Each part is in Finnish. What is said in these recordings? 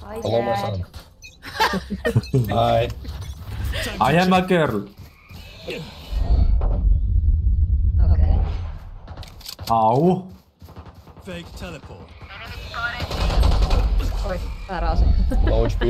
Hello, my son. Hi. I am a girl. Okei. Au. Fake teleport. Oi, väärä ase. Low HP.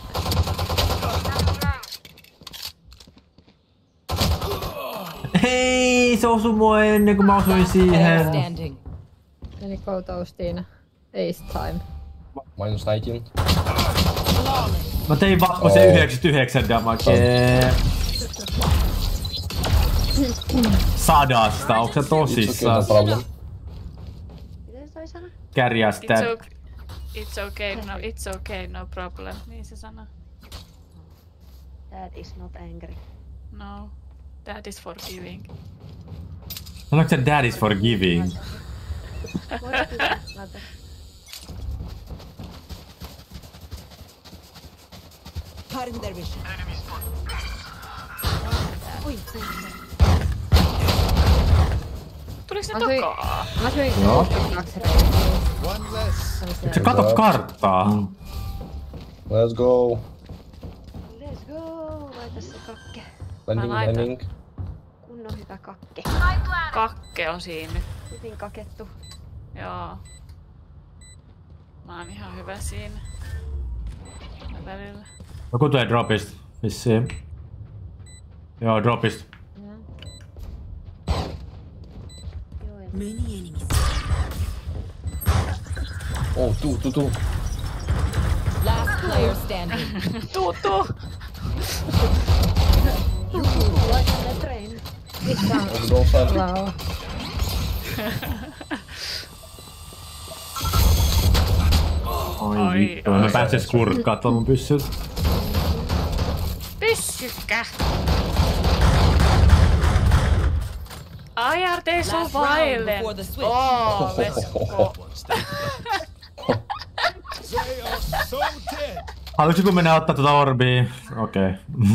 Hei, se osui mua ennen kuin mä osuin siihen. Meni go toastiin. Ace time. Minus 19. Mä tein vapposen 99 damagea. Sadasta, onks sä tosissaan? It's okay, no problem. Miten se toi sana? Kärjästä. It's okay, no problem. Niin se sanoo. That is not angry. No, that is forgiving. Sanoitko sä dad is forgiving? Tuliko se takaa? Mä söin Joo. 2 reikiä. One less. Et sä kato karttaa? Let's go. Let's go! Laita se kakke. Landing, laitan. landing. Kunnon hyvä kakke. Kakke on siinä nyt. Hyvin kakettu. Joo. Mä oon ihan hyvä siinä. Välillä. Joku tulee dropista. Vissiin. Joo, dropista. Oh, two. Last player standing. Tuu! Laita ne train. Missä on? Let's go, son. Wow. Ai vittu, mä pääsen skurkkaa tuon mun pyssyltä. Pyssykkä! Why are they so Last round violent? before the switch. Oh, let's go. They are so dead. Haluaisitko mennä ottaa tuota orbia? Okei.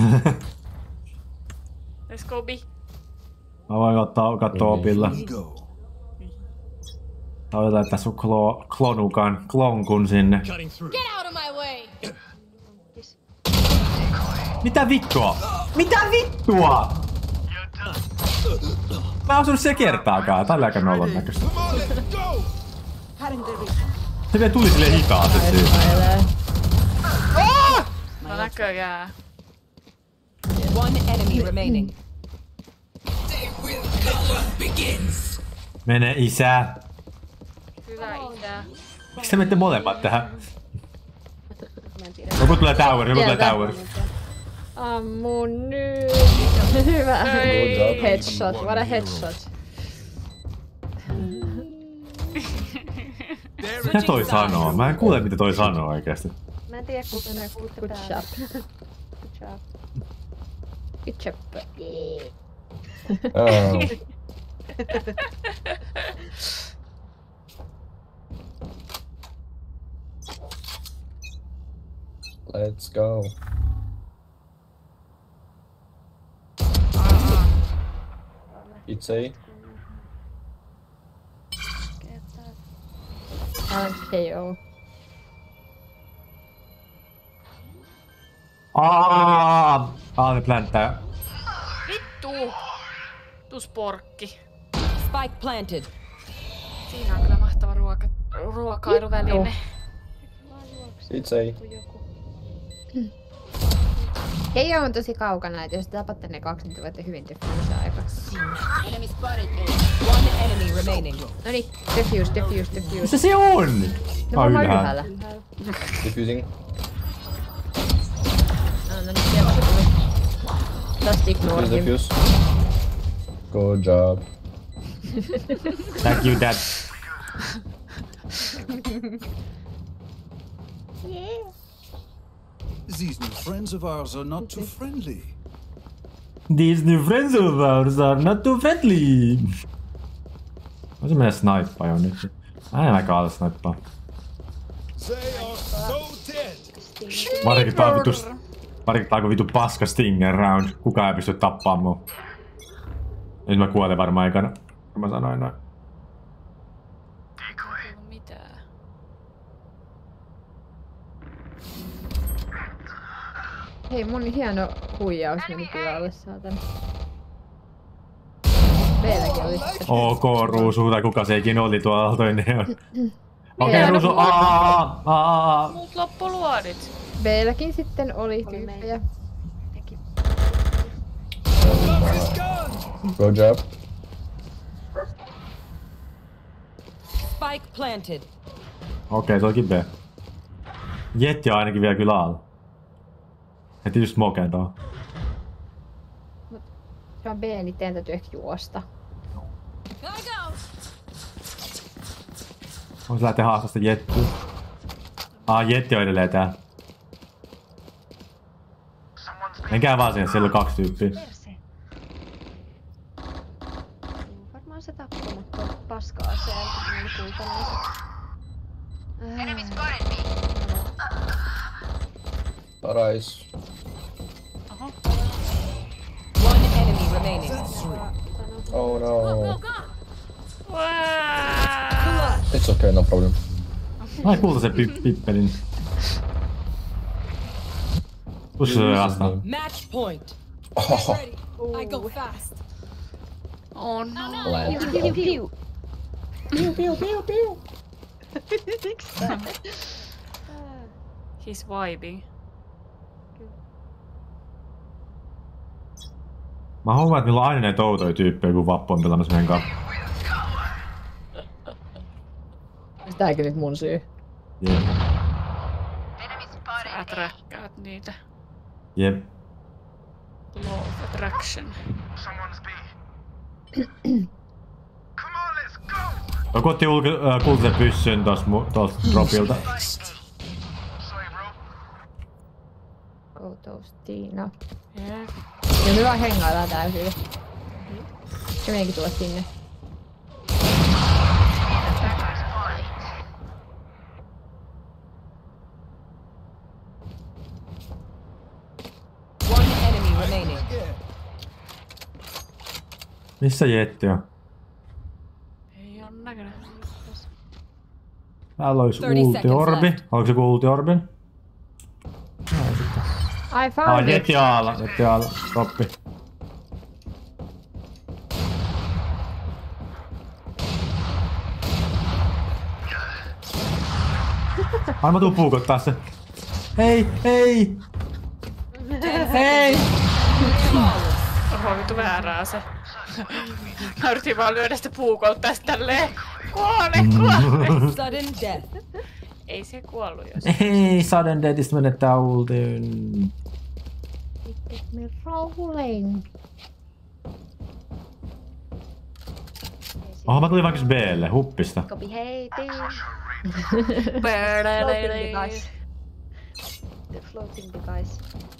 Let's go, B. Mä voin ottaa kattoo opilla. Go. Tai laittaa sun klonkun sinne. Cutting through. Get out of my way! Mitä vittua? Mitä vittua? Mä en osunut se kertaakaan. Tää oli aika nollon näköistä. Come on, let's go. Se vielä tuli silleen hitaasti siitä. No näköjään. One enemy remaining. Mene isä. Hyvä isä. Miksi te menette molemmat tähän? Mä en tiedä. Joku tulee tower. Ammu nyt. Hyvä. Headshot. What a headshot. Mitä toi sanoo? Mä en kuule mitä toi sanoo oikeesti. Mä en tiedä kuten ne kuutte päälle. Good job. Oh. Let's go. It's A. KO. Ne plänttää. Vittu! Tus porkki. Spike planted. Siinä on kyllä mahtava ruokailuväline. It's A. KO on tosi kaukana, että jos tapatte ne kaksi, niin te voitte hyvin diffuusaa aikaa. Enemy spotted. One enemy remaining. Noniin, diffuse. Missä se on? No varmaan ylhäällä. Diffusing. No niin, sieltä se tuli. Just ignore him. Diffuse. Good job. Thank you, dad. These new friends of ours are not too friendly. These new friends of ours are not too friendly. Voisin mennä snipaa jo nyt. Mä en aika ala snipaa. They are so dead. Varsinkin tää on vitu paska stinger round. Kukaan ei pysty tappaa mua. Nyt mä kuolen varmaan aikana, kun mä sanoin noin. Mitään. Hei, mun hieno huijaus meni pilalle, saatana. Meilläkin oli sitten. Ok, Ruusu, tai kuka se ikinä oli tuolla toinen. Okei, Ruusu, aa. Mut loppu luodit. Meilläkin sitten oli tyyppejä. Love is gone. Go job. Spike planted. Okei, se olikin B. Jetti on ainakin vielä kyllä alla. Heti just smokeen tuohon. Se on B, niin teidän täytyy ehkä juosta. Vois lähteä haastasta Jettiä. Jetti on edelleen täällä. Menkää vaan siihen, siellä on 2 tyyppiä. Varmaan se tappoi, mutta paska-aseen, kun oli kultanaiset. Parais. One enemy remaining. Oh no. Wow. It's okay, no problem. Ai kulta se pippelin. Tuossa se vastaan. Match point. Oh, I go fast. Oh no. He's vibing. Mä huomaan, että niillä on aina näitä outoja tyyppejä, kun Vappu on pelaamassa meidän kanssa. Tääkin nyt mun syy. Jep. Sä aträkkäät niitä. Jep. Law of attraction. Joku otti kultaisen pyssyn tosta dropilta. Go toast, Tiina. Yeah. Ja me vaan hengaillaan täysin. Se menikin tulla sinne. One enemy remaining. Missä Jetti on? Ei oo näköinen. Täällä olisi 30 ulti-orbi. seconds left. Onko se joku ulti-orbin? I found it! Jetti aalla. Droppi. Ai mä tuun puukottaa se. Hei! Oho, vittu väärää se. Mä yritin vaan lyödä sitä puukolta tästä tälleen. Kuole! Sudden death. Ei se kuollut jos. Hei! Sudden deathista menettää ultin. Me rolling. Mä tulin vaikka B:lle, huppista. Copy hating. Floating device. The floating device.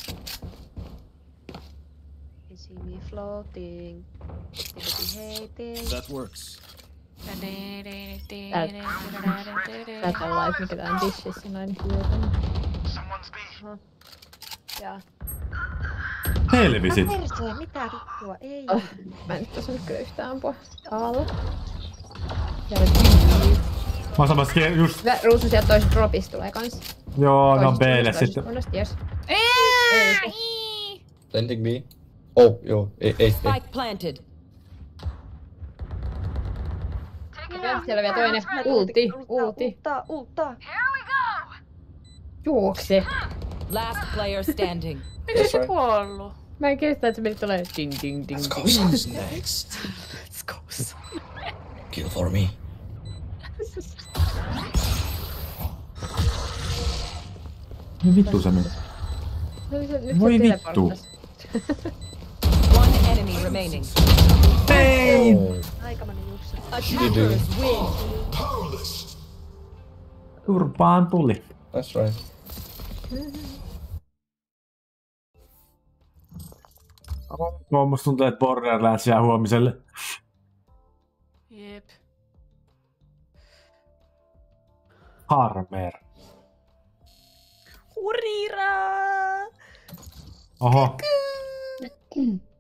You see me floating. Copy hating. That works. Tätä on live, mikä tää on dishissä noin hyötön. Ja. Helvisit. Persee, mitä vittua? Ei. Mä en nyt osannut kyllä yhtään ampua. Aalla. Mä samassa just... Ruusu sieltä toisesta dropista tulee kans. Joo, no B:lle sitten. Yes. Planting B. Oh, joo, ei. Spike planted. Siellä vielä toinen. Ulti. Ulta. Juokse. Last player standing. Miksi se kuollut? Mä en kestä, että se meni tulee ding ding ding. Who's next? Let's go. Kill for me. Vittu se meni. Voi vittu. One enemy remaining. Ei! Oh, Aikamonen Jussi. Attackers win. Turpaan tuli. that's right. Musta tuntuu, että Borderlands jää huomiselle. Jep. Harmer. Hurira! Oho.